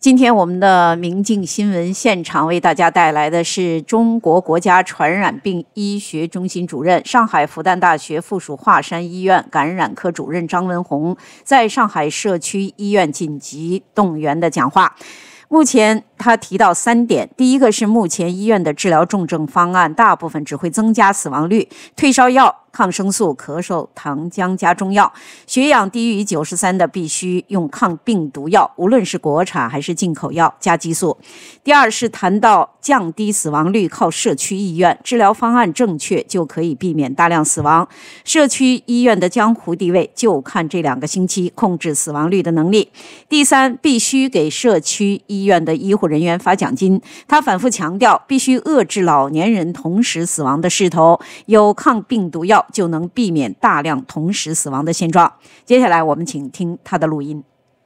今天我们的明镜新闻现场为大家带来的是中国国家传染病医学中心主任、上海复旦大学附属华山医院感染科主任张文宏在上海社区医院紧急动员的讲话。目前他提到3点，第一个是目前医院的治疗重症方案大部分只会增加死亡率，退烧药、抗生素、咳嗽、糖浆加中药，血氧低于93的必须用抗病毒药，无论是国产还是进口药加激素。第二是谈到降低死亡率靠社区医院，治疗方案正确就可以避免大量死亡，社区医院的江湖地位就看这2个星期控制死亡率的能力。第三，必须给社区医院的医护人员发奖金，他反复强调必须遏制老年人同时死亡的势头，有抗病毒药就能避免大量同时死亡的现状。接下来我们请听他的录音。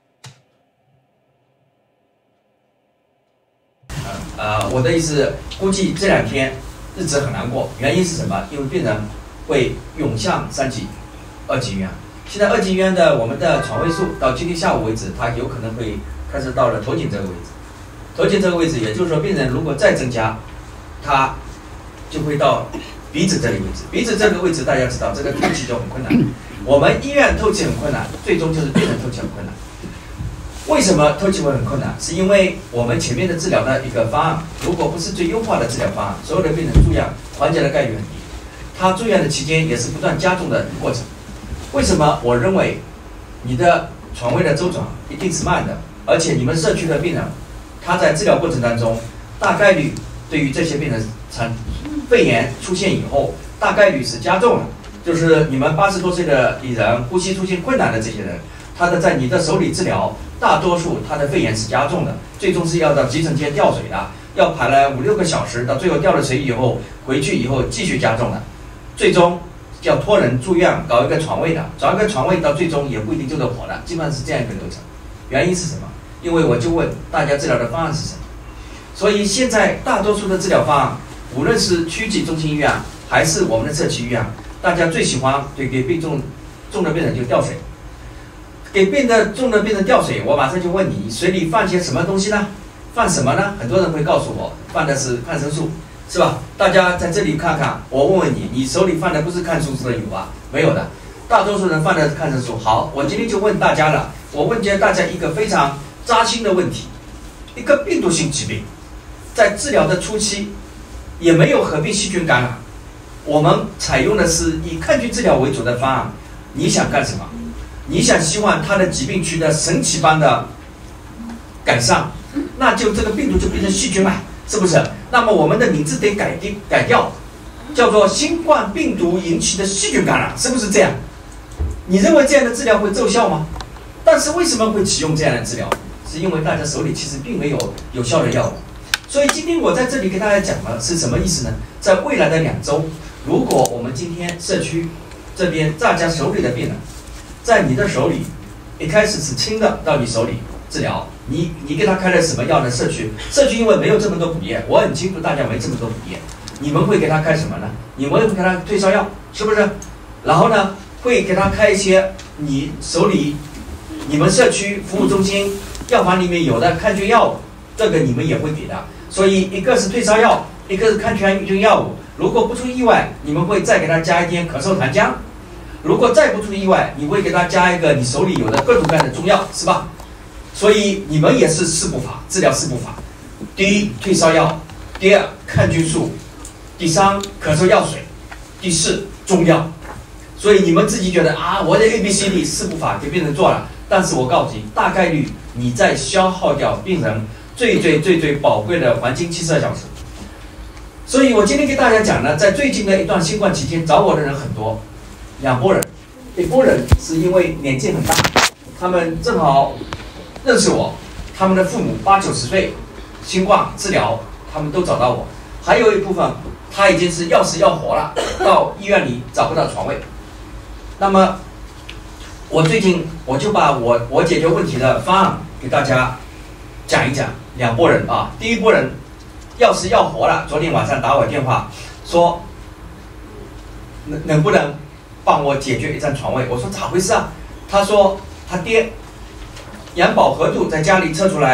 我的意思，估计这2天日子很难过，原因是什么？因为病人会涌向3级、2级医院。现在2级医院的我们的床位数到今天下午为止，它有可能会开始到了头颈这个位置。头颈这个位置，也就是说，病人如果再增加，它就会到鼻子这里位置。鼻子这个位置大家知道，这个透气就很困难。我们医院透气很困难，最终就是病人透气很困难。为什么透气会很困难？是因为我们前面的治疗的一个方案，如果不是最优化的治疗方案，所有的病人住院缓解的概率很低。他住院的期间也是不断加重的过程。为什么我认为你的床位的周转一定是慢的？而且你们社区的病人，他在治疗过程当中，大概率对于这些病人肺炎出现以后，大概率是加重了。就是你们80多岁的人，呼吸出现困难的这些人，他的在你的手里治疗，大多数他的肺炎是加重的，最终是要到急诊间吊水的，要排了5、6个小时，到最后吊了水以后，回去以后继续加重的，最终要托人住院搞一个床位的，找一个床位到最终也不一定救得活的，基本上是这样一个流程。原因是什么？因为我就问大家治疗的方案是什么？所以现在大多数的治疗方案，无论是区级中心医院还是我们的社区医院，大家最喜欢给重的病人就吊水。给重的病人吊水，我马上就问你，水里放些什么东西呢？放什么呢？很多人会告诉我，放的是抗生素，是吧？大家在这里看看，我问问你，你手里放的不是抗生素的有吧？没有的，大多数人放的是抗生素。好，我今天就问大家了，我问大家一个非常扎心的问题：一个病毒性疾病，在治疗的初期也没有合并细菌感染，我们采用的是以抗菌治疗为主的方案，你想干什么？你想希望他的疾病取得神奇般的改善，那就这个病毒就变成细菌了，是不是？那么我们的名字得改掉，叫做新冠病毒引起的细菌感染，是不是这样？你认为这样的治疗会奏效吗？但是为什么会启用这样的治疗？是因为大家手里其实并没有有效的药物。所以今天我在这里给大家讲的是什么意思呢？在未来的2周，如果我们今天社区这边大家手里的病人，在你的手里一开始是轻的到你手里治疗，你给他开了什么药呢？社区因为没有这么多补液，我很清楚大家没这么多补液，你们会给他开什么呢？你们会给他退烧药，是不是？然后呢，会给他开一些你手里你们社区服务中心药房里面有的抗菌药物，这个你们也会给的。所以一个是退烧药，一个是抗菌药物。如果不出意外，你们会再给他加一点咳嗽糖浆。如果再不出意外，你会给他加一个你手里有的各种各样的中药，是吧？所以你们也是4步法，治疗4步法：第一，退烧药；第二，抗菌素；第三，咳嗽药水；第四，中药。所以你们自己觉得啊，我的 ABCD 4步法给病人做了，但是我告诉你，大概率你在消耗掉病人最宝贵的黄金72小时。所以我今天给大家讲呢，在最近的一段新冠期间，找我的人很多，2拨人，一拨人是因为年纪很大，他们正好认识我，他们的父母80、90岁，新冠治疗他们都找到我。还有一部分他已经是要死要活了，到医院里找不到床位。那么我最近我就把我解决问题的方案给大家讲一讲。2拨人啊，第一拨人要死要活了，昨天晚上打我电话说能不能帮我解决一张床位？我说咋回事啊？他说他爹杨饱和度在家里测出来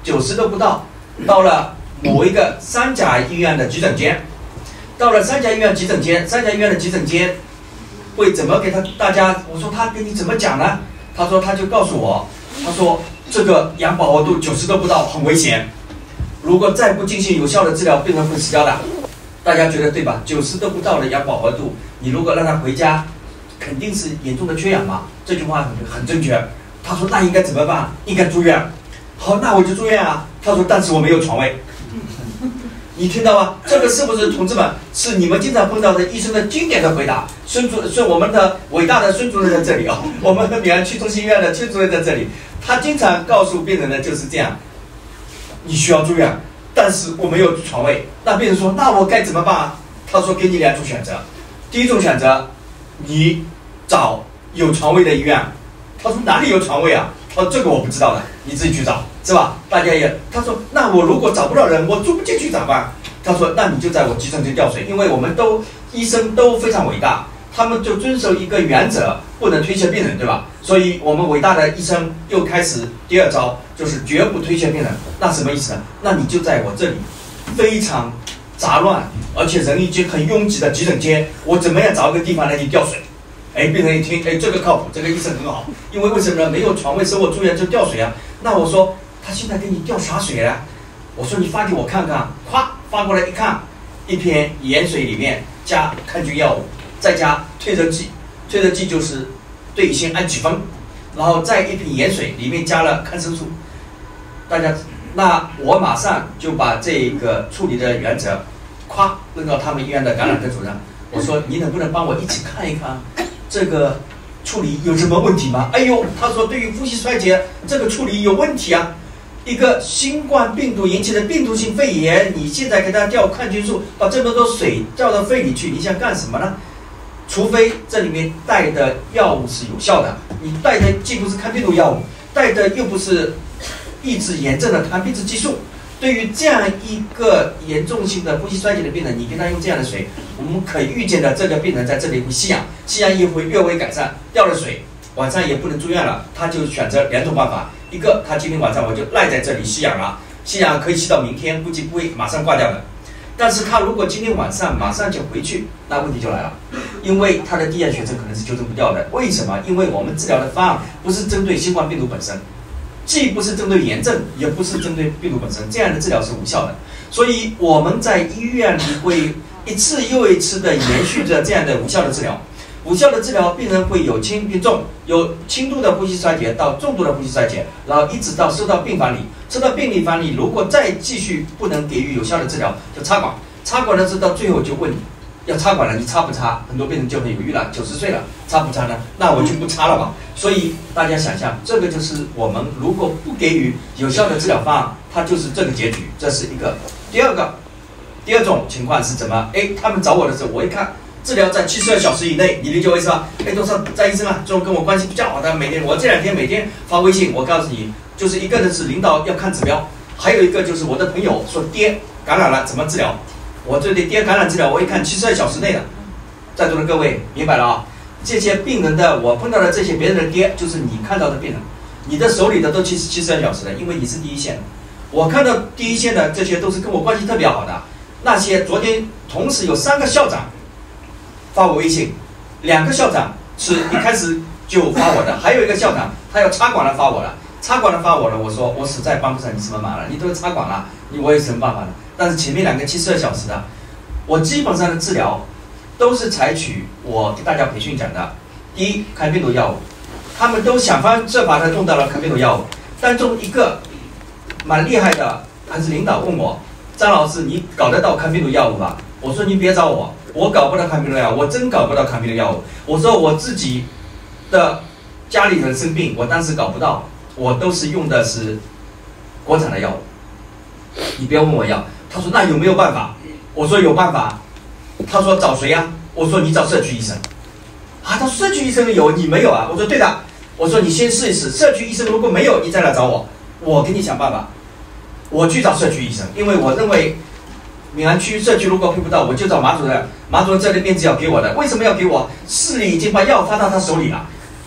90都不到，到了某一个3甲医院的急诊间，到了3甲医院急诊间，3甲医院的急诊间会怎么给大家？我说他给你怎么讲呢？他说他就告诉我，他说这个氧饱和度90都不到，很危险。如果再不进行有效的治疗，病人会死掉的。大家觉得对吧？90都不到的氧饱和度，你如果让他回家，肯定是严重的缺氧嘛。这句话很正确。他说那应该怎么办？应该住院。好，那我就住院啊。他说但是我没有床位。你听到吗？这个是不是同志们是你们经常碰到的医生的经典的回答？我们的伟大的孙主任在这里啊，我们的闵行区中心医院的邱主任在这里，他经常告诉病人的就是这样：你需要住院，但是我没有床位。那病人说：那我该怎么办啊？他说：给你2种选择。第一种选择，你找有床位的医院。他说：哪里有床位啊？他说：这个我不知道的，你自己去找。是吧？大家也，他说，那我如果找不到人，我住不进去咋办？他说，那你就在我急诊间吊水，因为我们医生都非常伟大，他们就遵守一个原则，不能推卸病人，对吧？所以我们伟大的医生又开始第2招，就是绝不推卸病人。那什么意思呢？那你就在我这里，非常杂乱，而且人已经很拥挤的急诊间，我怎么样找一个地方来给你吊水？哎，病人一听，哎，这个靠谱，这个医生很好，因为为什么呢？没有床位，所以我住院就吊水啊。那我说。他现在给你吊啥水了？我说你发给我看看，咵发过来一看，一瓶盐水里面加抗菌药物，再加退热剂，退热剂就是对酰氨基酚，然后再一瓶盐水里面加了抗生素。大家，那我马上就把这个处理的原则，咵扔到他们医院的感染科主任。我说你能不能帮我一起看一看这个处理有什么问题吗？哎呦，他说对于呼吸衰竭这个处理有问题啊。一个新冠病毒引起的病毒性肺炎，你现在给他吊抗菌素，把这么多水吊到肺里去，你想干什么呢？除非这里面带的药物是有效的，你带的既不是抗病毒药物，带的又不是抑制炎症的抗病毒激素。对于这样一个严重性的呼吸衰竭的病人，你给他用这样的水，我们可以预见的这个病人在这里会吸氧，吸氧也会略微改善，吊了水，晚上也不能住院了，他就选择2种办法。一个，他今天晚上我就赖在这里吸氧了，吸氧可以吸到明天，估计不会马上挂掉的。但是他如果今天晚上马上就回去，那问题就来了，因为他的低氧血症可能是纠正不掉的。为什么？因为我们治疗的方案不是针对新冠病毒本身，既不是针对炎症，也不是针对病毒本身，这样的治疗是无效的。所以我们在医院里会一次又一次的延续着这样的无效的治疗。无效的治疗，病人会有轻并重，有轻度的呼吸衰竭到重度的呼吸衰竭，然后一直到收到病房里，收到病房里，如果再继续不能给予有效的治疗，就插管。插管的时候到最后就问你，要插管了，你插不插？很多病人就很犹豫了，90岁了，插不插呢？那我就不插了吧。所以大家想象，这个就是我们如果不给予有效的治疗方案，它就是这个结局。这是一个。第二种情况是怎么？哎，他们找我的时候，我一看。治疗在72小时以内，你理解我意思吧？哎，都说张医生啊，这种跟我关系比较好的，我这2天每天发微信，我告诉你，就是一个呢是领导要看指标，还有一个就是我的朋友说爹感染了怎么治疗，我这里爹感染治疗，我一看72小时内的，在座的各位明白了啊？这些病人的我碰到的这些别人的爹，就是你看到的病人，你的手里的都72小时的，因为你是第一线的，我看到第一线的这些都是跟我关系特别好的，那些昨天同时有3个校长。发我微信，2个校长是一开始就发我的，还有一个校长他要插管了发我了，插管了发我了，我说我实在帮不上你什么忙了，你都插管了，我有什么办法呢？但是前面2个72小时的，我基本上的治疗都是采取我给大家培训讲的，第一，抗病毒药物，他们都想方设法的用到了抗病毒药物，但中一个蛮厉害的，还是领导问我，张老师你搞得到抗病毒药物吧？我说你别找我。我搞不到抗病毒药物，我真搞不到抗病毒药物。我说我自己的家里人生病，我当时搞不到，我都是用的是国产的药物。你不要问我要。他说那有没有办法？我说有办法。他说找谁呀？我说你找社区医生。啊，他说社区医生有，你没有啊？我说对的。我说你先试一试，社区医生如果没有，你再来找我，我给你想办法。我去找社区医生，因为我认为。闵行区社区如果配不到，我就找马主任。马主任这里面子要给我的，为什么要给我？市里已经把药发到他手里了，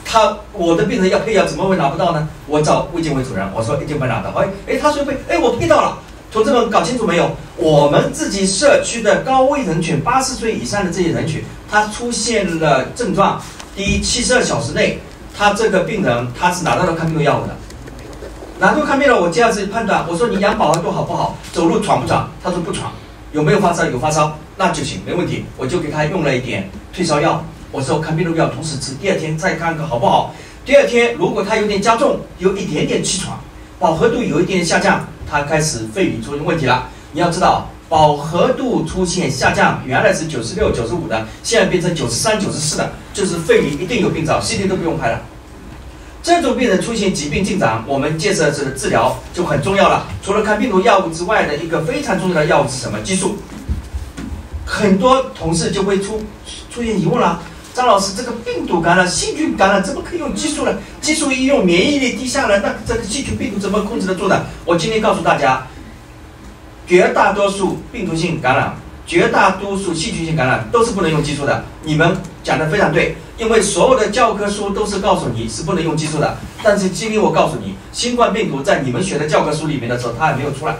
我的病人要配药，怎么会拿不到呢？我找卫健委主任，我说一定会拿到。他说我配到了。同志们搞清楚没有？我们自己社区的高危人群，80岁以上的这些人群，他出现了症状，第一，72小时内，他这个病人他是拿到了抗病毒药物的。拿到抗病毒，我第二次判断，我说你氧饱和度好不好？走路喘不喘？他说不喘。有没有发烧？有发烧，那就行，没问题。我就给他用了一点退烧药。我说抗病毒药同时吃，第二天再看看好不好。第二天如果他有点加重，有一点点气喘，饱和度有一点下降，他开始肺里出现问题了。你要知道，饱和度出现下降，原来是96、95的，现在变成93、94的，就是肺里一定有病灶 ，CT 都不用拍了。这种病人出现疾病进展，我们接着治疗就很重要了。除了抗病毒药物之外的一个非常重要的药物是什么？激素。很多同事就会出现疑问了。张老师，这个病毒感染、细菌感染怎么可以用激素呢？激素一用，免疫力低下了，那这个细菌病毒怎么控制得住呢？我今天告诉大家，绝大多数病毒性感染、绝大多数细菌性感染都是不能用激素的。你们讲得非常对，因为所有的教科书都是告诉你是不能用激素的。但是今天我告诉你，新冠病毒在你们学的教科书里面的时候，它还没有出来。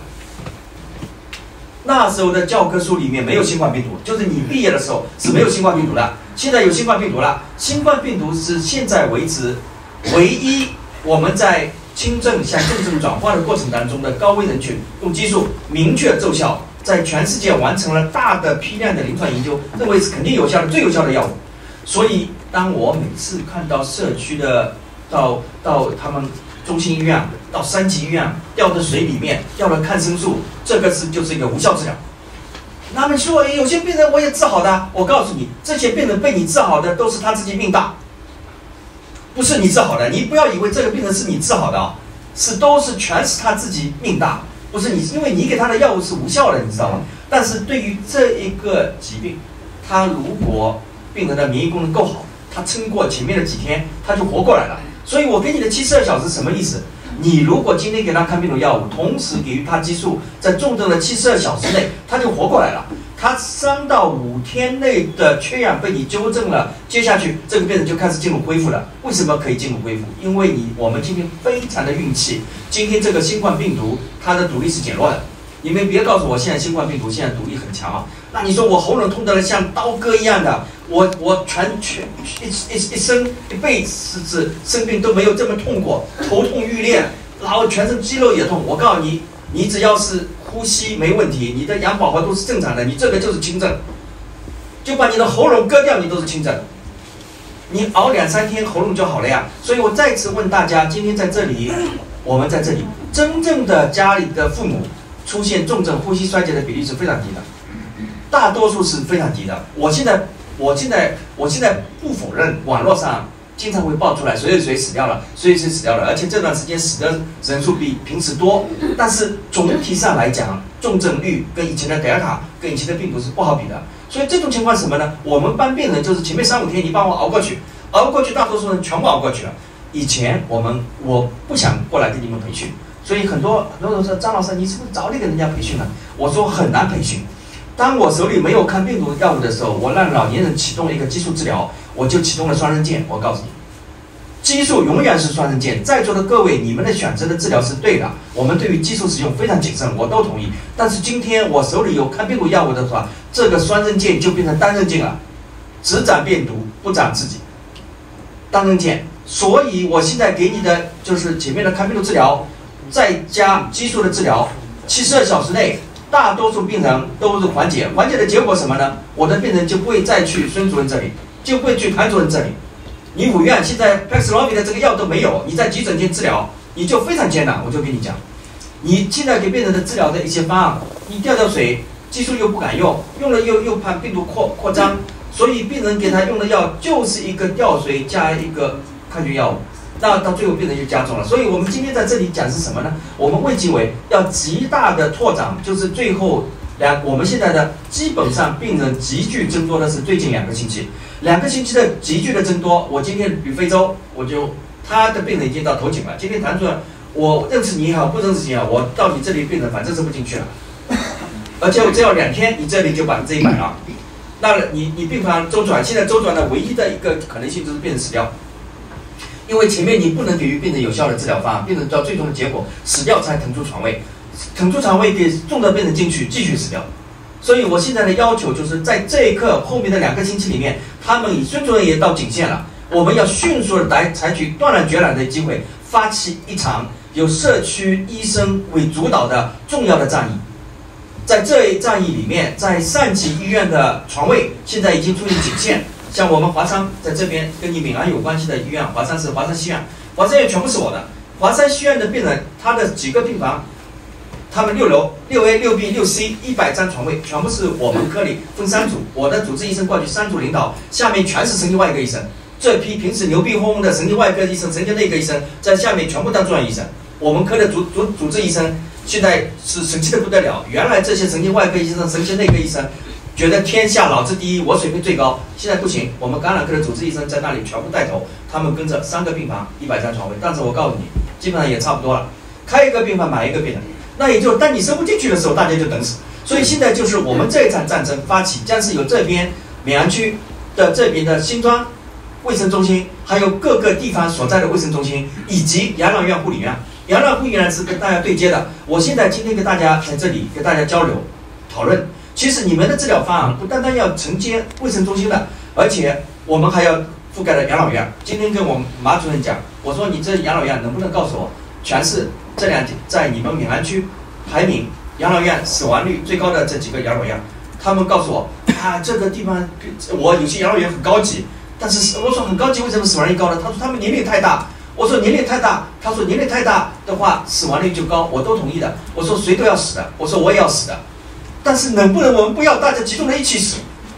那时候的教科书里面没有新冠病毒，就是你毕业的时候是没有新冠病毒的。现在有新冠病毒了，新冠病毒是现在为止唯一我们在轻症向重症转化的过程当中的高危人群用激素明确奏效，在全世界完成了大的批量的临床研究，认为是肯定有效的、最有效的药物。所以，当我每次看到社区的到他们中心医院、到3级医院掉到水里面、掉了抗生素，这个就是一个无效治疗。他们说有些病人我也治好的，我告诉你，这些病人被你治好的都是他自己命大，不是你治好的。你不要以为这个病人是你治好的啊，全是他自己命大，不是你，因为你给他的药物是无效的，你知道吗？但是对于这一个疾病，他如果病人的免疫功能够好，他撑过前面的几天，他就活过来了。所以我给你的72小时什么意思？你如果今天给他抗病毒药物，同时给予他激素，在重症的72小时内，他就活过来了。他3到5天内的缺氧被你纠正了，接下去这个病人就开始进入恢复了。为什么可以进入恢复？因为我们今天非常的运气，今天这个新冠病毒它的毒力是减弱的。你们别告诉我现在新冠病毒现在毒力很强啊！那你说我喉咙痛得像刀割一样的，我一生一辈子生病都没有这么痛过，头痛欲裂，然后全身肌肉也痛。我告诉你，你只要是呼吸没问题，你的氧饱和度是正常的，你这个就是轻症，就把你的喉咙割掉，你都是轻症。你熬2、3天喉咙就好了呀。所以我再次问大家，今天在这里，我们在这里，真正的家里的父母出现重症呼吸衰竭的比例是非常低的，大多数是非常低的。我现在不否认网络上经常会爆出来谁死掉了，谁死掉了，而且这段时间死的人数比平时多。但是总体上来讲，重症率跟以前的德尔塔、跟以前的病毒是不好比的。所以这种情况是什么呢？我们帮病人就是前面3、5天你帮我熬过去，大多数人全部熬过去了。以前我不想过来给你们培训。所以很多人说，张老师，你是不是早点给人家培训了？我说很难培训。当我手里没有抗病毒药物的时候，我让老年人启动一个激素治疗，我就启动了双刃剑。我告诉你，激素永远是双刃剑。在座的各位，你们的选择的治疗是对的。我们对于激素使用非常谨慎，我都同意。但是今天我手里有抗病毒药物的话，这个双刃剑就变成单刃剑了，只斩病毒，不斩自己。单刃剑。所以我现在给你的就是前面的抗病毒治疗，再加激素的治疗，72小时内，大多数病人都是缓解。缓解的结果什么呢？我的病人就不会再去孙主任这里，就不会去谭主任这里。你5院现在 Paxlovid 的这个药都没有，你在急诊间治疗，你就非常艰难。我就跟你讲，你现在给病人的治疗的一些方案，你吊水，激素又不敢用，用了又怕病毒扩张，所以病人给他用的药就是一个吊水加一个抗菌药物。那到最后病人就加重了，所以我们今天在这里讲是什么呢？我们卫计委要极大的拓展，就是最后我们现在的基本上病人急剧增多的是最近2个星期，2个星期的急剧的增多。我今天旅非洲，他的病人已经到头颈了。今天谭主任，我认识你也好，不认识你也好，我到你这里病人反正是不进去了，而且我只要2天，你这里就100%了。那你病房周转，现在周转的唯一的一个可能性就是病人死掉。 因为前面你不能给予病人有效的治疗方案，病人到最终的结果死掉才腾出床位，腾出床位给重症病人进去继续死掉。所以我现在的要求就是在这一刻后面的2个星期里面，他们孙主任也到警线了，我们要迅速的来采取断然决然的机会，发起一场由社区医生为主导的重要的战役。在这一战役里面，在3级医院的床位现在已经出现警线，像我们华山在这边跟你闽安有关系的医院，华山是华山西院，华山院全部是我的。华山西院的病人，他的几个病房，他们6楼6A、6B、6C 100张床位，全部是我们科里分3组，我的主治医生过去3组领导，下面全是神经外科医生。这批平时牛逼哄哄的神经外科医生、神经内科医生，在下面全部当住院医生。我们科的主治医生现在是神奇的不得了。原来这些神经外科医生、神经内科医生觉得天下老子第一，我水平最高。现在不行，我们感染科的主治医生在那里全部带头，他们跟着3个病房100张床位。但是我告诉你，基本上也差不多了，开一个病房买一个病人，那也就当你收不进去的时候，大家就等死。所以现在就是我们这一场战争发起，将是由这边闽安区的这边的新庄卫生中心，还有各个地方所在的卫生中心，以及养老院护理院。养老护理院是跟大家对接的。我现在今天跟大家在这里跟大家交流讨论，其实你们的治疗方案不单单要承接卫生中心的，而且我们还要覆盖了养老院。今天跟我们马主任讲，我说你这养老院能不能告诉我，全市这2天在你们闽安区排名养老院死亡率最高的这几个养老院？他们告诉我啊，这个地方我有些养老院很高级，但是我说很高级，为什么死亡率高呢？他说他们年龄太大。我说年龄太大，他说年龄太大的话死亡率就高，我都同意的。我说谁都要死的，我说我也要死的，但是能不能我们不要大家集中的一起死？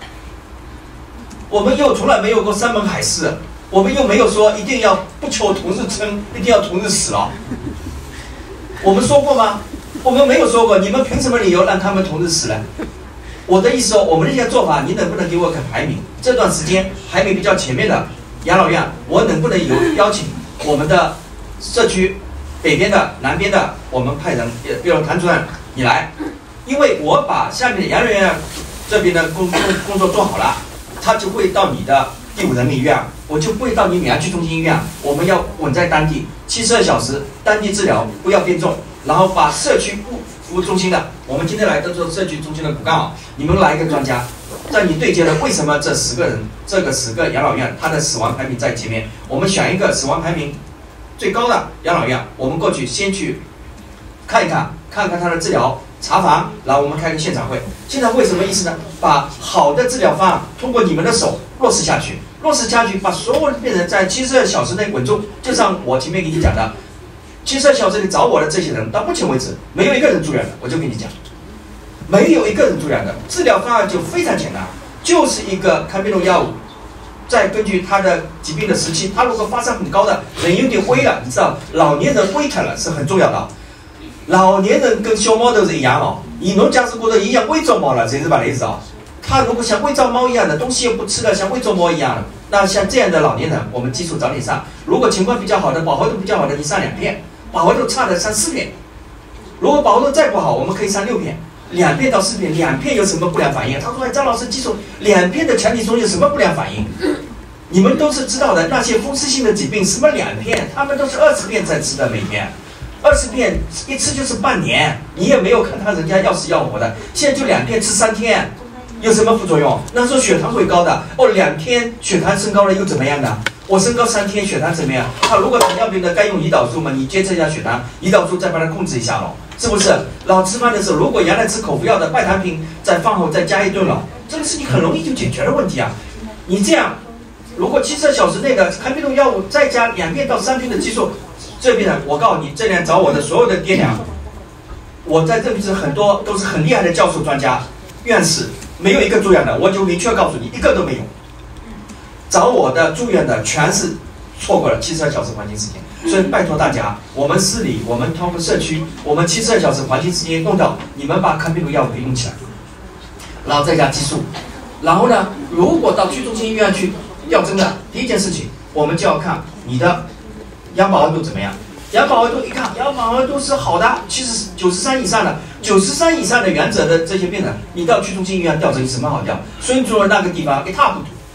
我们又从来没有过山盟海誓，我们又没有说一定要不求同日生，一定要同日死了。我们说过吗？我们没有说过，你们凭什么理由让他们同日死呢？我的意思说，我们这些做法，你能不能给我个排名？这段时间排名比较前面的养老院，我能不能有邀请我们的社区北边的、南边的，我们派人，比如谭主任你来，因为我把下面的养老院这边的工作做好了，他就会到你的第5人民医院，我就不会到你闽安区中心医院。我们要稳在当地，72小时当地治疗，不要变重，然后把社区服务中心的，我们今天来的做社区中心的骨干啊，你们来一个专家。在你对接了，为什么这10个人，这个10个养老院，它的死亡排名在前面？我们选一个死亡排名最高的养老院，我们过去先去看一看，看看它的治疗查房，然后我们开个现场会。现场会什么意思呢？把好的治疗方案通过你们的手落实下去，把所有的病人在72小时内稳住。就像我前面给你讲的，72小时里找我的这些人，到目前为止没有一个人住院的，我就跟你讲。没有一个人住院的，治疗方案就非常简单，就是一个抗病毒药物，再根据他的疾病的时期，他如果发烧很高的，人有点微了，你知道，老年人微疼了是很重要的。老年人跟小猫都是一样哦，你侬假使觉得一样喂着猫了，谁是把雷子啊？他如果像喂着猫一样的东西又不吃了，像喂着猫一样的，那像这样的老年人，我们基础早点上。如果情况比较好的，饱和度比较好的，你上2片；饱和度差的上4片。如果饱和度再不好，我们可以上6片。2片到4片，2片有什么不良反应？他说：“哎，张老师，基础2片的前提中有什么不良反应？”你们都是知道的，那些风湿性的疾病，什么2片，他们都是20片在吃的，每天20片一吃就是半年，你也没有看他人家要死要活的。现在就2片吃3天，有什么副作用？那时候血糖会高的哦，2天血糖升高了又怎么样的？我升高3天血糖怎么样？他如果糖尿病的该用胰岛素嘛，你监测一下血糖，胰岛素再把它控制一下咯。是不是？然后吃饭的时候，如果原来吃口服药的拜糖平，在饭后再加一顿了，这个事情很容易就解决了问题啊。你这样，如果72小时内的抗病毒药物再加2片到3片的激素，这边人我告诉你，这边找我的所有的爹娘，我在这里是很多都是很厉害的教授、专家、院士，没有一个住院的，我就明确告诉你，一个都没有。找我的住院的全是错过了72小时黄金时间。所以拜托大家，我们市里，我们通过社区，我们72小时黄金时间弄到，你们把抗病毒药物给用起来，然后再加激素。然后呢，如果到区中心医院去吊针的，第一件事情，我们就要看你的氧饱和度怎么样。氧饱和度一看，氧饱和度是好的，其实93以上的，93以上的原则的这些病人，你到区中心医院吊针有什么好吊？孙主任那个地方一塌糊涂。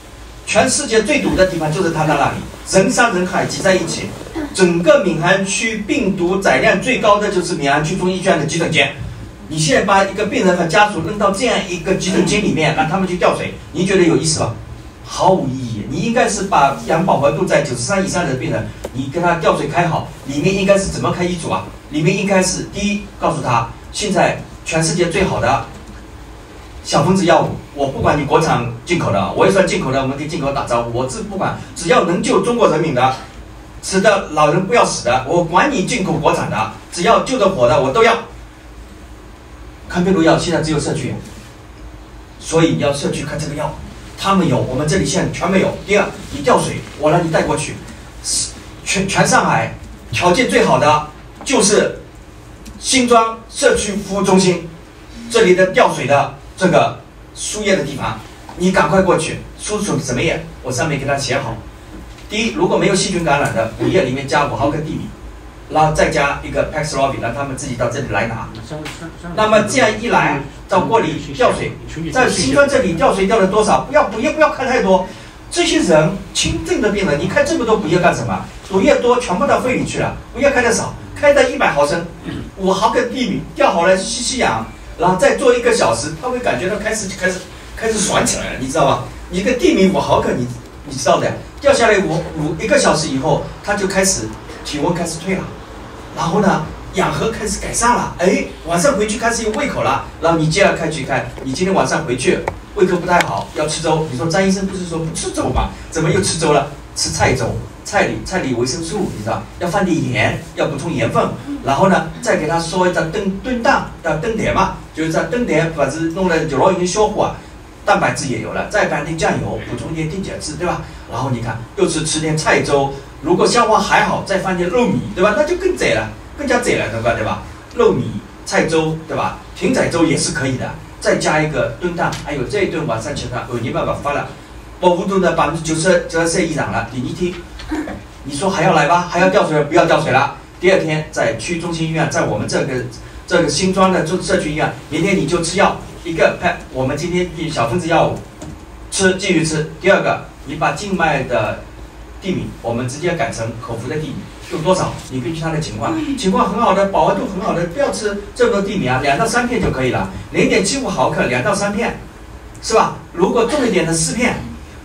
全世界最堵的地方就是他在那里，人山人海挤在一起。整个闵行区病毒载量最高的就是闵行区中医院的急诊间。你现在把一个病人和家属扔到这样一个急诊间里面，让他们去吊水，你觉得有意思吧？毫无意义。你应该是把氧饱和度在93以上的病人，你跟他吊水开好，里面应该是怎么开医嘱啊？里面应该是第一，告诉他现在全世界最好的小分子药物，我不管你国产进口的，我也算进口的，我们跟进口打招呼，我不管，只要能救中国人民的，使得老人不要死的，我管你进口国产的，只要救得活的我都要。康贝鲁药现在只有社区有，所以要社区开这个药，他们有，我们这里现在全没有。第二，你吊水，我让你带过去，全上海条件最好的就是新庄社区服务中心，这里的吊水的这个输液的地方，你赶快过去输送什么液，我上面给他写好。第一，如果没有细菌感染的，补液里面加5毫克地米，然后再加一个 Paxlovid， 让他们自己到这里来拿。那么这样一来，到锅里吊水，在新庄这里吊水吊了多少？不要补液，不要开太多。这些人轻症的病人，你开这么多补液干什么？补液多全部到肺里去了，补液开的少，开的100毫升，5毫克地米吊好了吸氧，然后再做1个小时，他会感觉到开始爽起来了，你知道吧？一个地米5毫克，你知道的，掉下来1个小时以后，他就开始体温开始退了，然后呢，氧合开始改善了，哎，晚上回去开始有胃口了，然后你接着去看，你今天晚上回去胃口不太好，要吃粥。你说张医生不是说不吃粥吗？怎么又吃粥了？吃菜粥，菜里维生素，你知道，要放点盐，要补充盐分，然后呢，再给他烧一张炖蛋的炖蛋嘛，就是在炖蛋把子弄了就老已经消化，蛋白质也有了，再放点酱油，补充点电解质，对吧？然后你看又是吃点菜粥，如果消化还好，再放点肉米，对吧？那就更贼了，更加贼了，对吧？肉米、菜粥，对吧？艇仔粥也是可以的，再加一个炖蛋，还有这一顿晚上吃它，你爸爸发了，饱腹度呢92%以上了，第2天，你说还要来吧？还要吊水？不要吊水了。第2天在区中心医院，在我们这个新庄的社区医院，明天你就吃药1个派，我们今天小分子药物吃，继续吃。第2个，你把静脉的地米，我们直接改成口服的地米，用多少？你根据他的情况很好的，饱和度很好的，不要吃这么多地米啊，2到3片就可以了，0.75毫克2到3片，是吧？如果重一点的4片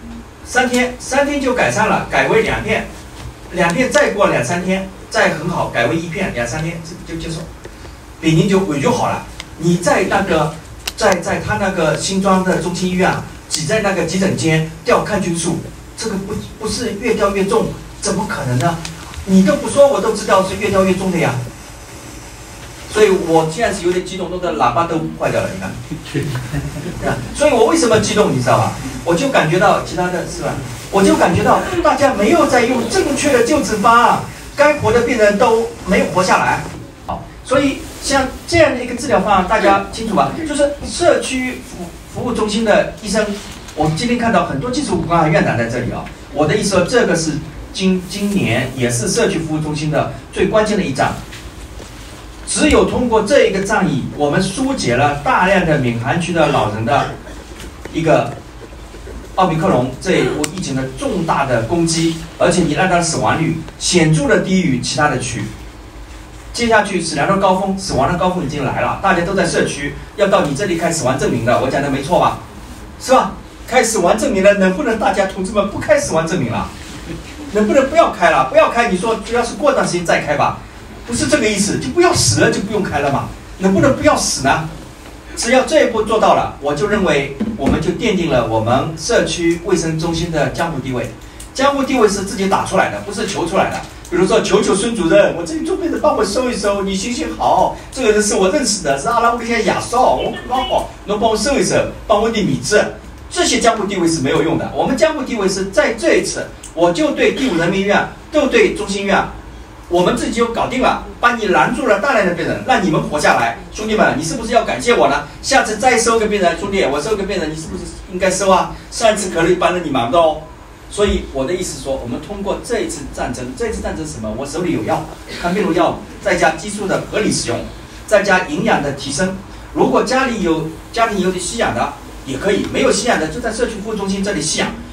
，3天就改善了，改为2片，2片再过2-3天再很好，改为1片，2-3天就接受，病人就胃就好了。你在那个在他那个新庄的中心医院挤在那个急诊间吊抗菌素，这个不是越吊越重，怎么可能呢？你都不说我都知道是越吊越重的呀。所以我现在是有点激动，弄得喇叭都坏掉了，你看。所以我为什么激动，你知道吧？我就感觉到其他的是吧？我就感觉到大家没有在用正确的救治方案，该活的病人都没有活下来。好，所以像这样的一个治疗方案，大家清楚吧？就是社区服务中心的医生，我今天看到很多基础骨干院长在这里啊。我的意思说，这个是今年也是社区服务中心的最关键的一仗。只有通过这一个仗义，我们疏解了大量的闵行区的老人的一个奥密克戎这一波疫情的重大的攻击，而且你让它的死亡率显著的低于其他的区。接下去死亡的高峰已经来了，大家都在社区，要到你这里开死亡证明的，我讲的没错吧？是吧？开死亡证明了，能不能大家同志们不开死亡证明了？能不能不要开了？不要开，你说主要是过段时间再开吧。不是这个意思，就不要死了，就不用开了嘛？能不能不要死呢？只要这一步做到了，我就认为我们就奠定了我们社区卫生中心的江湖地位。江湖地位是自己打出来的，不是求出来的。比如说，求孙主任，我这里周边的帮我收一收，你行行好，这个人是我认识的，是阿拉伯的亚少，我很好，能帮我收一收，帮我点米字。这些江湖地位是没有用的。我们江湖地位是在这一次，我就对第5人民医院，都对中心医院。我们自己就搞定了，帮你拦住了大量的病人，让你们活下来。兄弟们，你是不是要感谢我呢？下次再收个病人，兄弟，我收个病人，你是不是应该收啊？上一次可能帮了你忙的哦。所以我的意思说，我们通过这一次战争是什么？我手里有药，康贝鲁药，再加激素的合理使用，再加营养的提升。如果家庭有吸氧的也可以，没有吸氧的就在社区服务中心这里吸氧。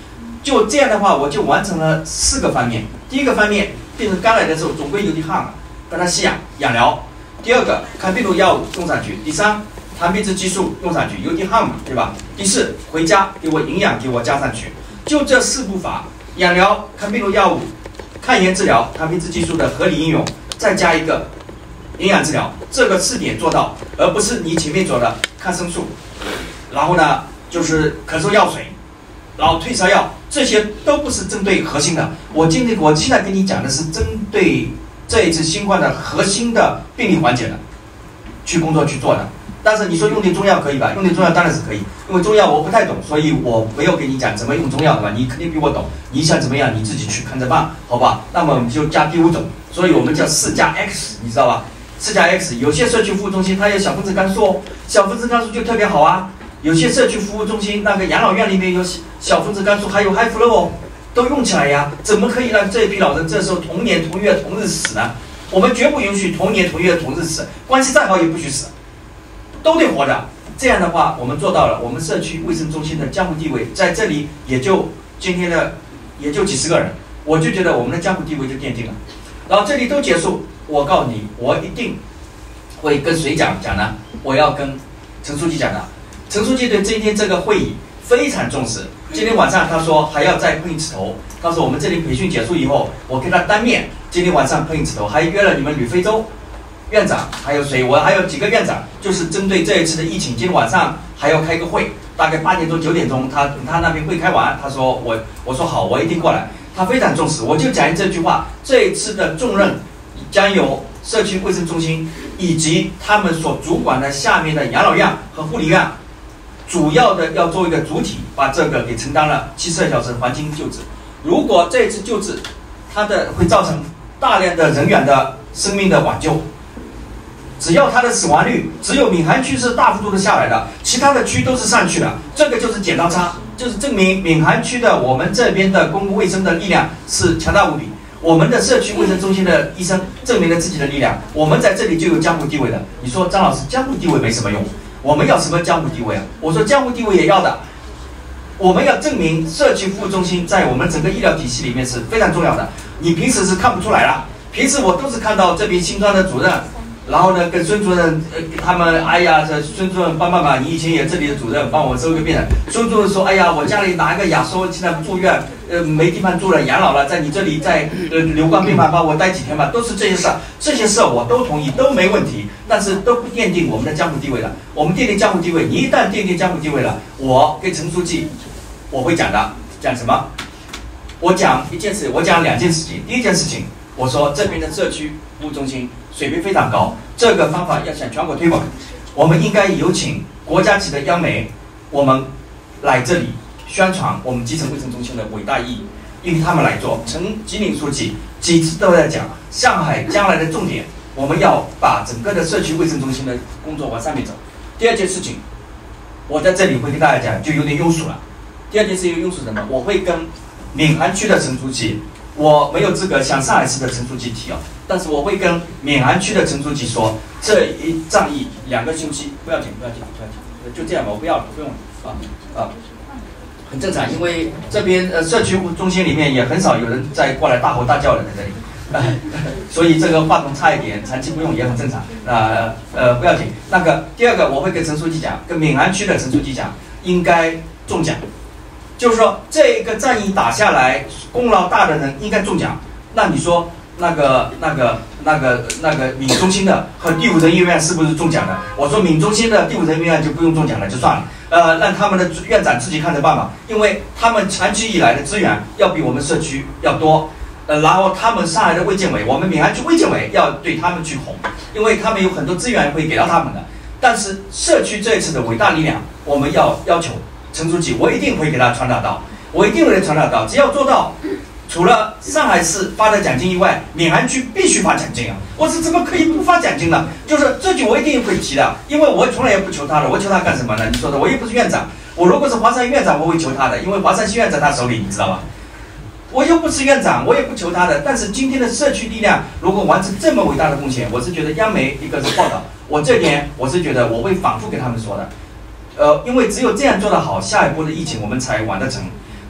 就这样的话，我就完成了4个方面。第一个方面，病人刚来的时候总归有点汗，跟他吸氧养疗。第二个，抗病毒药物用上去。第三，糖皮质激素用上去，有点汗嘛，对吧？第四，回家给我营养给我加上去。就这4步法：养疗、抗病毒药物、抗炎治疗、糖皮质激素的合理应用，再加一个营养治疗，这个4点做到，而不是你前面做的抗生素，然后呢就是咳嗽药水，然后退烧药，这些都不是针对核心的。我现在跟你讲的是针对这一次新冠的核心的病理缓解的去工作去做的。但是你说用点中药可以吧？用点中药当然是可以，因为中药我不太懂，所以我没有跟你讲怎么用中药的吧？你肯定比我懂，你想怎么样你自己去看着办，好吧？那么我们就加第5种，所以我们叫4+X，你知道吧？4+X， 有些社区服务中心它有小分子肝素哦，小分子肝素就特别好啊。有些社区服务中心那个养老院里面有小分子肝素，还有 High Flow 哦，都用起来呀。怎么可以让这一批老人这时候同年同月同日死呢？我们绝不允许同年同月同日死，关系再好也不许死，都得活着。这样的话，我们做到了。我们社区卫生中心的江湖地位在这里也就今天的也就几十个人，我就觉得我们的江湖地位就奠定了。然后这里都结束，我告诉你，我一定会跟谁讲呢？我要跟陈书记讲的。陈书记对今天这个会议非常重视。今天晚上他说还要再碰一次头，他说我们这里培训结束以后，我跟他当面今天晚上碰一次头，还约了你们旅非洲院长，还有谁？我还有几个院长，就是针对这一次的疫情，今天晚上还要开个会，大概8点钟9点钟，他那边会开完，他说我说好，我一定过来。他非常重视，我就讲这句话，这一次的重任将由社区卫生中心以及他们所主管的下面的养老院和护理院，主要的要做一个主体，把这个给承担了72小时黄金救治。如果这一次救治，它的会造成大量的人员的生命的挽救，只要它的死亡率只有闵行区是大幅度的下来的，其他的区都是上去的，这个就是剪刀差，就是证明闵行区的我们这边的公共卫生的力量是强大无比。我们的社区卫生中心的医生证明了自己的力量，我们在这里就有江湖地位的。你说张老师江湖地位没什么用，我们要什么江湖地位啊？我说江湖地位也要的，我们要证明社区服务中心在我们整个医疗体系里面是非常重要的。你平时是看不出来了，平时我都是看到这边新庄的主任，然后呢跟孙主任他们，哎呀，这孙主任帮帮忙，你以前也这里的主任帮我收个病人。孙主任说，哎呀，我家里拿一个亚收，现在住院，没地方住了，养老了，在你这里在留观病房帮我待几天吧，都是这些事儿，这些事儿我都同意，都没问题，但是都不奠定我们的江湖地位了。我们奠定江湖地位，你一旦奠定江湖地位了，我跟陈书记我会讲的，讲什么？我讲一件事，我讲2件事情。第一件事情，我说这边的社区服务中心水平非常高，这个方法要向全国推广，我们应该有请国家级的央媒，我们来这里宣传我们基层卫生中心的伟大意义，因为他们来做。陈吉宁书记几次都在讲，上海将来的重点，我们要把整个的社区卫生中心的工作往上面走。第二件事情，我在这里会跟大家讲，就有点庸俗了。第二件事情庸俗什么？我会跟闵行区的陈书记，我没有资格向上海市的陈书记提哦，但是我会跟闵行区的陈书记说，这一仗义2个星期不要紧，就这样吧，我不要了，不用了很正常，因为这边社区中心里面也很少有人再过来大吼大叫的在这里，所以这个话筒差一点，长期不用也很正常，不要紧。那个第二个，我会跟陈书记讲，跟闵行区的陈书记讲，应该中奖。就是说，这个战役打下来，功劳大的人应该中奖。那你说，那个闵中心的和第5人医院是不是中奖的？我说闵中心的第5人医院就不用中奖了，就算了。让他们的院长自己看着办吧，因为他们长期以来的资源要比我们社区要多。然后他们上海的卫健委，我们闵行区卫健委要对他们去哄，因为他们有很多资源会给到他们的。但是社区这一次的伟大力量，我们要求。陈书记，我一定会给他传达到，我一定会传达到。只要做到，除了上海市发的奖金以外，闵行区必须发奖金啊！我是怎么可以不发奖金呢？就是这句我一定会提的，因为我从来也不求他的，我求他干什么呢？你说的，我又不是院长，我如果是华山院长，我会求他的，因为华山西院在他手里，你知道吧？我又不是院长，我也不求他的。但是今天的社区力量如果完成这么伟大的贡献，我是觉得央媒一个是报道，我这点我是觉得我会反复跟他们说的。因为只有这样做得好，下一波的疫情我们才完得成。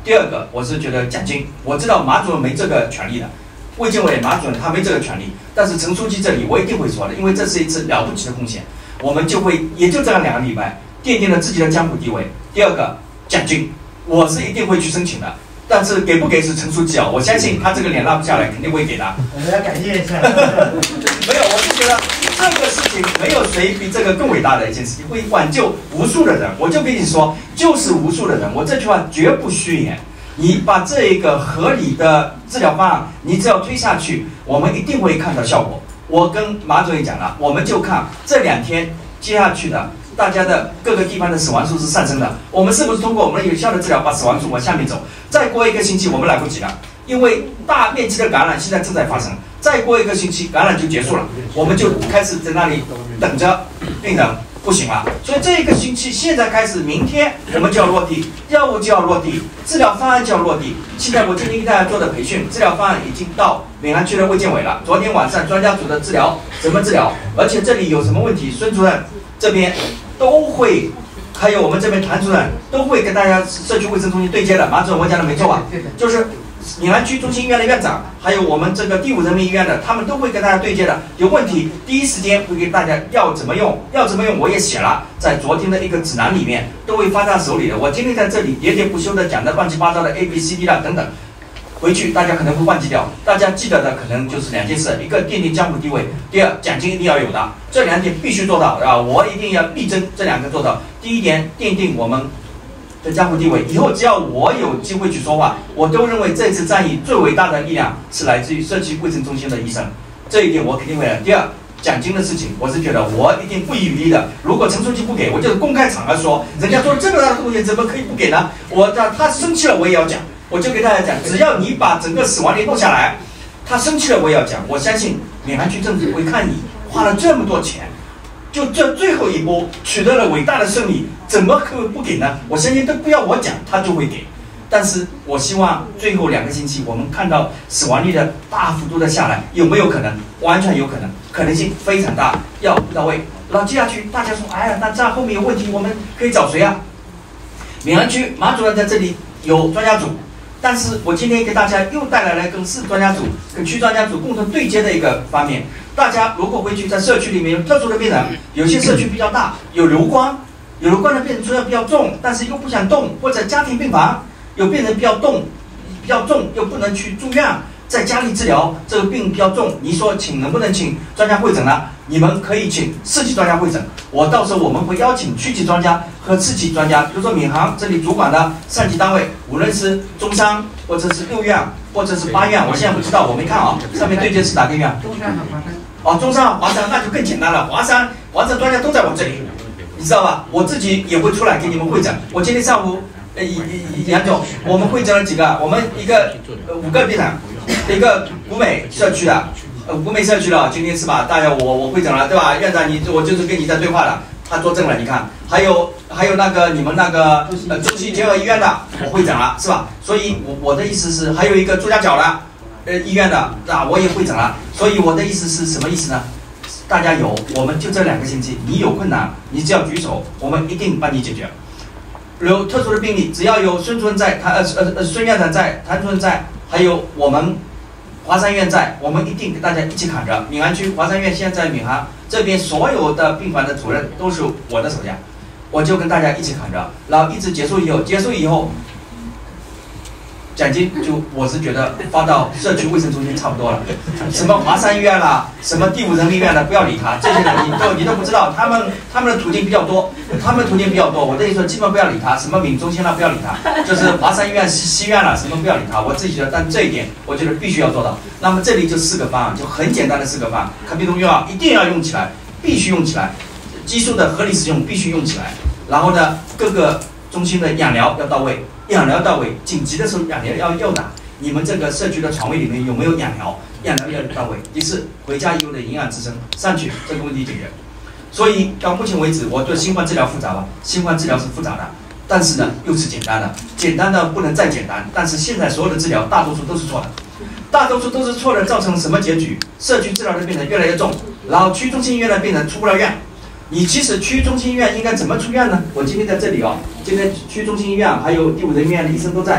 第二个，我是觉得奖金，我知道马主任没这个权利的，卫健委马主任他没这个权利，但是陈书记这里我一定会说的，因为这是一次了不起的贡献，我们就会也就这样2个礼拜奠定了自己的江湖地位。第二个奖金，我是一定会去申请的。但是给不给是陈书记啊，我相信他这个脸拉不下来，肯定会给的。 我们要感谢一下。 没有，我是觉得这个事情没有谁比这个更伟大的一件事情，会挽救无数的人。我就跟你说，就是无数的人，我这句话绝不虚言。你把这一个合理的治疗方案，你只要推下去，我们一定会看到效果。我跟马主任讲了，我们就看这2天接下去的。大家的各个地方的死亡数是上升的，我们是不是通过我们有效的治疗把死亡数往下面走？再过1个星期我们来不及了，因为大面积的感染现在正在发生，再过1个星期感染就结束了，我们就开始在那里等着病人不行了。所以这1个星期现在开始，明天我们就要落地，药物就要落地，治疗方案就要落地。现在我今天给大家做的培训，治疗方案已经到闵行区的卫健委了。昨天晚上专家组的治疗怎么治疗，而且这里有什么问题，孙主任这边都会，还有我们这边谭主任都会跟大家社区卫生中心对接的。马主任，我讲的没错吧？就是闵行区中心医院的院长，还有我们这个第5人民医院的，他们都会跟大家对接的。有问题第一时间会给大家要怎么用，我也写了，在昨天的一个指南里面都会发到手里的。我今天在这里喋喋不休的讲的乱七八糟的 ABCD 啦等等。回去大家可能会忘记掉，大家记得的可能就是2件事：一个奠定江湖地位，第二奖金一定要有的，这2点必须做到啊！我一定要力争这2个做到。第一点，奠定我们的江湖地位，以后只要我有机会去说话，我都认为这次战役最伟大的力量是来自于社区卫生中心的医生，这一点我肯定会的。第二，奖金的事情，我是觉得我一定不遗余力的。如果陈书记不给，我就是公开场合说，人家做了这么大的贡献，怎么可以不给呢？他生气了，我也要讲。我就给大家讲，只要你把整个死亡率弄下来，他生气了我也要讲。我相信闵行区政府会看你花了这么多钱，就这最后一波取得了伟大的胜利，怎么可不给呢？我相信都不要我讲，他就会给。但是我希望最后2个星期我们看到死亡率的大幅度的下来，有没有可能？完全有可能，可能性非常大，要到位。然后接下去大家说，哎呀，那这样后面有问题，我们可以找谁啊？闵行区马主任在这里有专家组。但是我今天给大家又带来了跟市专家组、跟区专家组共同对接的一个方面。大家如果回去在社区里面有特殊的病人，有些社区比较大，有流光的病人出现比较重，但是又不想动，或者家庭病房有病人比较重又不能去住院，在家里治疗，这个病比较重，你说能不能请专家会诊呢？你们可以请市级专家会诊，到时候我们会邀请区级专家和市级专家，比如说闵行这里主管的上级单位，无论是中山或者是6院或者是8院，我现在不知道，我没看啊，上面对接是哪个院？ 中山和华山。 中山和华山那就更简单了，华山专家都在我这里，你知道吧？我自己也会出来给你们会诊。我今天上午，杨总，我们会诊了几个？我们5个病人，一个古美社区的。古美社区的今天是吧？大家我会诊了，对吧？院长我就是跟你在对话的，他作证了，你看，还有那个你们那个中西结合医院的，我会诊了，是吧？所以我的意思是，还有一个朱家角的医院的我也会诊了。所以我的意思是什么意思呢？大家我们就这2个星期，你有困难，你只要举手，我们一定帮你解决。有特殊的病例，只要有孙主任在，孙院长在，谭主任在，还有我们华山院在，我们一定跟大家一起扛着。闵行区华山院现在在闵行这边所有的病房的主任都是我的手下，我就跟大家一起扛着，然后一直结束以后，奖金我是觉得发到社区卫生中心差不多了。什么华山医院啦，什么第5人民医院的，不要理他，这些人你都不知道，他们的途径比较多，我的意思说基本不要理他，什么闵中心啦不要理他，就是华山医院、西院啦什么不要理他，我自己觉得，但这一点我觉得必须要做到。那么这里就4个方案，就很简单的4个方案，抗病毒药一定要用起来，必须用起来，激素的合理使用必须用起来，然后呢各个中心的养疗要到位。紧急的时候养疗要打。你们这个社区的床位里面有没有养疗？养疗要到位。第4，回家以后的营养支撑上去，这个问题解决。所以到目前为止，我对新冠治疗复杂吧？新冠治疗是复杂的，但是呢又是简单的，简单的不能再简单。但是现在所有的治疗大多数都是错的，造成什么结局？社区治疗的病人越来越重，然后区中心医院的病人出不了院。你其实区中心医院应该怎么出院呢？我今天在这里今天区中心医院还有第5人民医院的医生都在，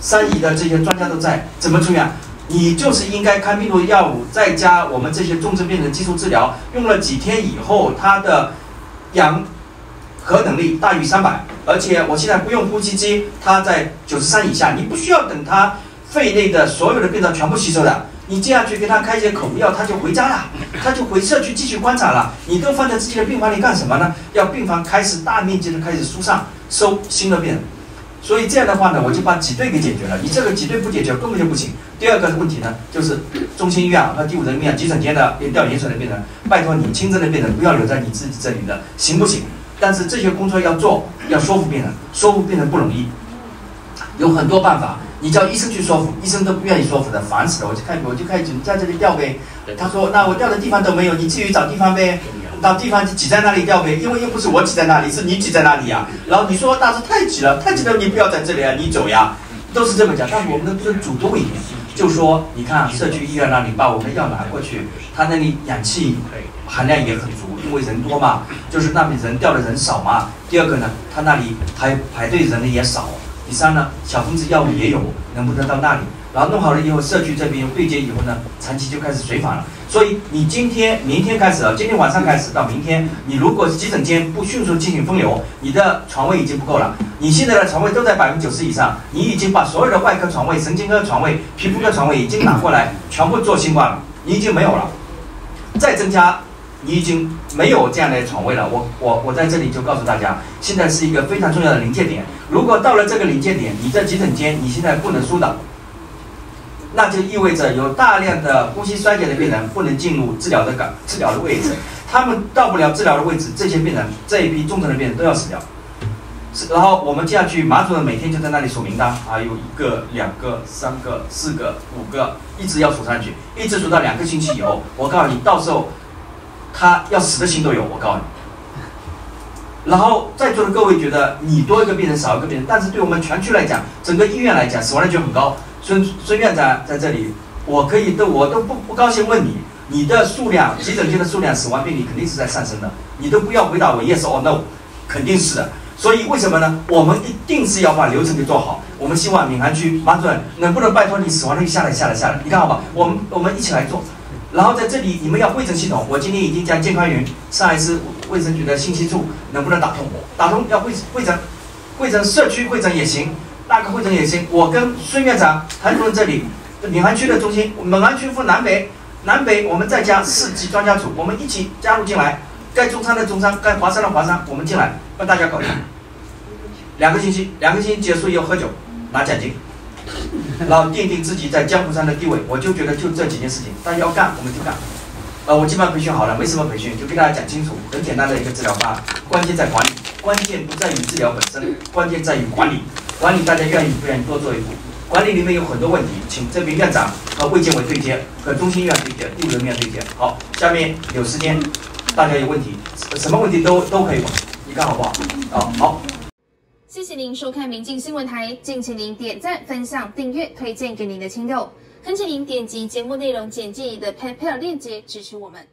3乙的这些专家都在，怎么出院？你就是应该看病毒药物，再加我们这些重症病人的基础治疗，用了几天以后，他的氧合能力大于300，而且我现在不用呼吸机，它在93以下，你不需要等他肺内的所有的病灶全部吸收的，你接下去给他开一些口服药，他就回家了，他就回社区继续观察了。你都放在自己的病房里干什么呢？要病房开始大面积的开始疏散，收新的病人。所以这样的话呢，我就把挤兑给解决了。你这个挤兑不解决根本就不行。第二个问题呢，就是中心医院和第5人民医院急诊间的掉盐水的病人，拜托你轻症的病人不要留在你自己这里的，行不行？但是这些工作要做，要说服病人，说服病人不容易，有很多办法。你叫医生去说服，医生都不愿意说服的，烦死了。我就开始在这里调呗。他说那我调的地方都没有，你至于找地方呗。到地方挤在那里调呗，因为又不是我挤在那里，是你挤在那里呀。然后你说大师太挤了，你不要在这里啊，你走呀，都是这么讲。但我们能不能主动一点？就说你看社区医院那里把我们的药拿过去，他那里氧气含量也很足，因为人多嘛，就是那边人调的人少嘛。第二个呢，他那里排队人的也少。第三呢，小分子药物也有，能不能到那里？然后弄好了以后，社区这边对接以后呢，长期就开始随访了。所以你明天开始啊，今天晚上开始到明天，你如果急诊间不迅速进行分流，你的床位已经不够了。你现在的床位都在90%以上，你已经把所有的外科床位、神经科床位、皮肤科床位已经拿过来，全部做新冠了，你已经没有了。再增加，你已经没有这样的床位了。我在这里就告诉大家，现在是一个非常重要的临界点。如果到了这个临界点，你在急诊间你现在不能疏导。那就意味着有大量的呼吸衰竭的病人不能进入治疗的位置，他们到不了治疗的位置，这些病人这一批重症的病人都要死掉。然后我们接下去马主任每天就在那里数名单啊，有1个、2个、3个、4个、5个，一直要数上去，一直数到2个星期以后，我告诉你，到时候他要死的心都有，我告诉你。然后在座的各位觉得你多一个病人少一个病人，但是对我们全区来讲，整个医院来讲，死亡率就很高。孙院长在这里，我都不高兴问你，你的数量，急诊间的数量，死亡病例肯定是在上升的，你都不要回答我 yes or no， 肯定是的。所以为什么呢？我们一定是要把流程给做好。我们希望闵行区马主任能不能拜托你死亡率下来，你看好吧？我们一起来做。然后在这里你们要会诊系统，我今天已经将健康云上海市卫生局的信息处能不能打通要会诊社区会诊也行。那个会诊也行，我跟孙院长、谭主任这里，闵行区的中心，闵行区分南北我们再加4级专家组，我们一起加入进来，该中山的中山，该华山的华山，我们进来帮大家搞定。2个星期结束以后喝酒拿奖金，然后奠定自己在江湖上的地位。我就觉得就这几件事情，大家要干我们就干。我基本上培训好了，没什么培训，就给大家讲清楚，很简单的一个治疗方案，关键在管理，关键不在于治疗本身，关键在于管理。管理大家愿意不愿意多做一步，管理里面有很多问题，请这边院长和卫健委对接，和中心医院对接，第5人民医院对接。好，下面有时间，大家有问题，什么问题都可以问，你看好不好？好。 谢谢您收看民进新闻台，敬请您点赞、分享、订阅、推荐给您的亲友，恳请您点击节目内容简介里的 PayPal 链接支持我们。